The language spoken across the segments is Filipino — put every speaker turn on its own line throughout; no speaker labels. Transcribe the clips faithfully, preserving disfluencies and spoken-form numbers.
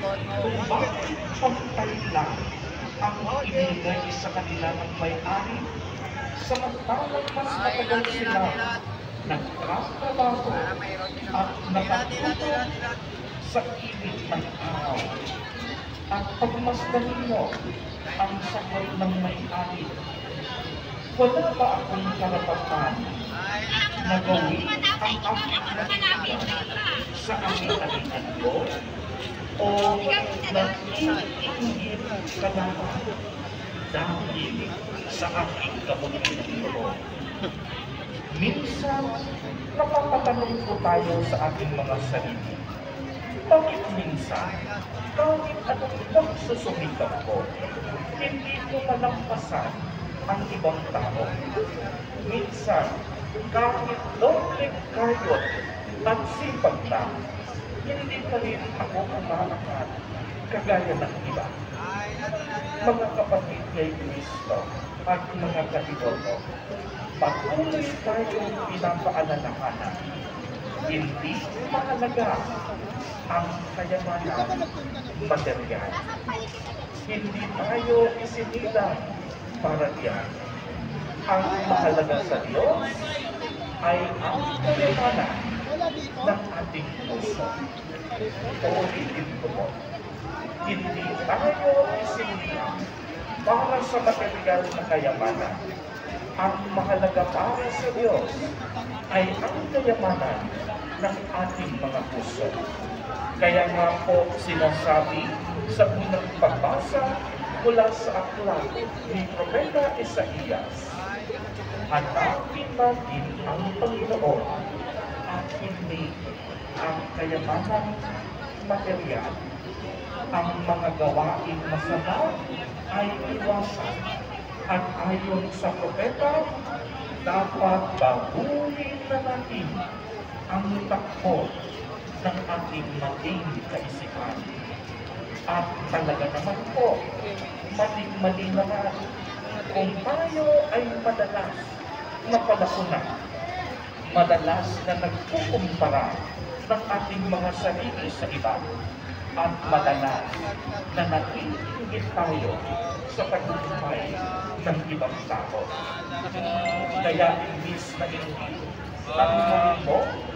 kung bakit pantay lang ang ibigay sa kanila ng may-ari, samantalang mas matagal sila nagkatrabaho at nakatulog sa init ng araw. At pagmasdan ninyo ang sagot ng may-ari, wala ba akong karapatan na gawin ang aking nakikita sa aming kanihan ko? O nag-iinggit ka naman dahil sa aking kabutihan ko? Minsan, napapatanong ko tayo sa ating mga sarili, bakit minsan, kahit anong pagsusumikap ko, hindi ko malampasan ang ibang tao? Minsan, kahit doble kayot at sipag na, hindi pa rin ako kumakakat kagaya ng iba. Mga kapatid kay Kristo at mga katiboto, patuloy tayong pinapaalalahanan. Hindi mahalaga ang kayamanan material. Hindi tayo isinilang para diyan. Ang mahalaga sa Diyos ay ang kayamanan ng ating puso. Uulitin ko po, hindi tayo isinilang para sa material na kayamanan. Ang mahalaga para sa Diyos ay ang kayamanan ng ating mga puso. Kaya nga po sinasabi sa unang pagbasa mula sa aklat ni Propeta Isaías, hanapin natin ang Panginoon at hindi ang kayamanan material. Ang mga gawain masama ay iwasan. At ayon sa propeta, dapat baguhin na natin ang takbo ng ating mating kaisipan. At talaga naman po, maling-mali naman kung tayo ay madalas na palakunan, madalas na nagkukumpara ng ating mga sarili sa iba, at madalas na nag-iingit tayo sa pagkukumpay ng ibang tao. Kaya imbis na hindi, tanongin mo,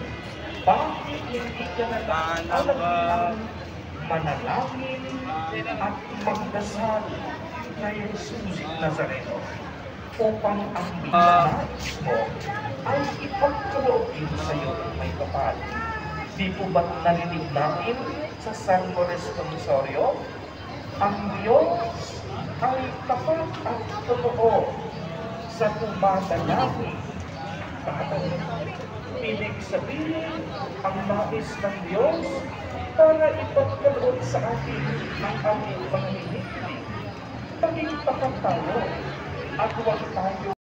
bakit hindi ka nag-aalala manalangin at magdasal kay Jesus Nazareno upang ang binanais mo ay ipagkaloob sa iyo ng may kapal? Di po ba't narinig natin sa Salmo Responsorio, ang Diyos ay tapat at totoo sa tumatalangin. Ibig sabihin, ang nais ng Diyos para ipagkaloob sa atin ang aming mga hinihiling. Maging tapat tayo at huwag tayo